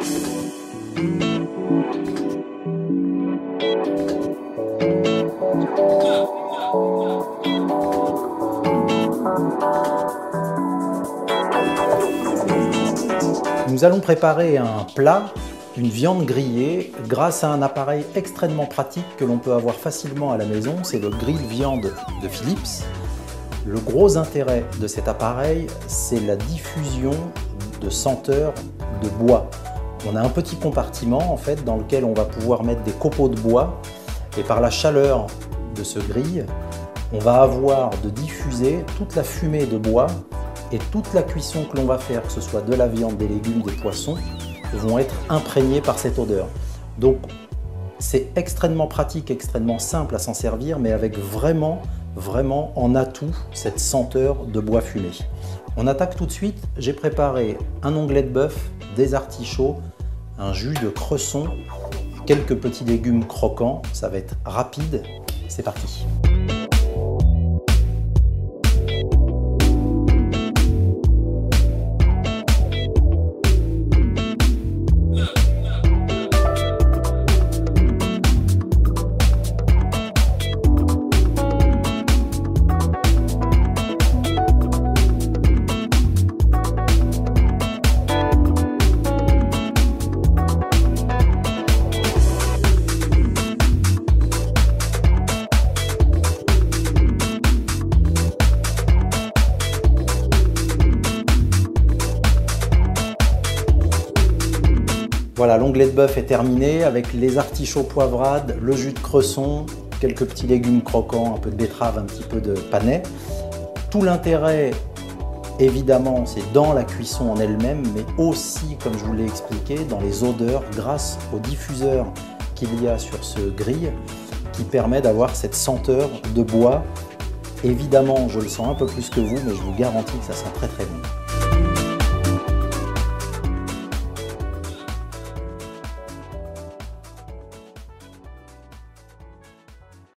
Nous allons préparer un plat, une viande grillée, grâce à un appareil extrêmement pratique que l'on peut avoir facilement à la maison, c'est le grill-viande de Philips. Le gros intérêt de cet appareil, c'est la diffusion de senteurs de bois. On a un petit compartiment en fait dans lequel on va pouvoir mettre des copeaux de bois et par la chaleur de ce grill, on va avoir de diffuser toute la fumée de bois et toute la cuisson que l'on va faire, que ce soit de la viande, des légumes, des poissons, vont être imprégnés par cette odeur. Donc c'est extrêmement pratique, extrêmement simple à s'en servir, mais avec vraiment en atout cette senteur de bois fumé. On attaque tout de suite. J'ai préparé un onglet de bœuf, des artichauts, un jus de cresson, quelques petits légumes croquants. Ça va être rapide. C'est parti. Voilà, l'onglet de bœuf est terminé avec les artichauts poivrades, le jus de cresson, quelques petits légumes croquants, un peu de betterave, un petit peu de panais. Tout l'intérêt, évidemment, c'est dans la cuisson en elle-même, mais aussi, comme je vous l'ai expliqué, dans les odeurs grâce au diffuseur qu'il y a sur ce grill qui permet d'avoir cette senteur de bois. Évidemment, je le sens un peu plus que vous, mais je vous garantis que ça sent très bon.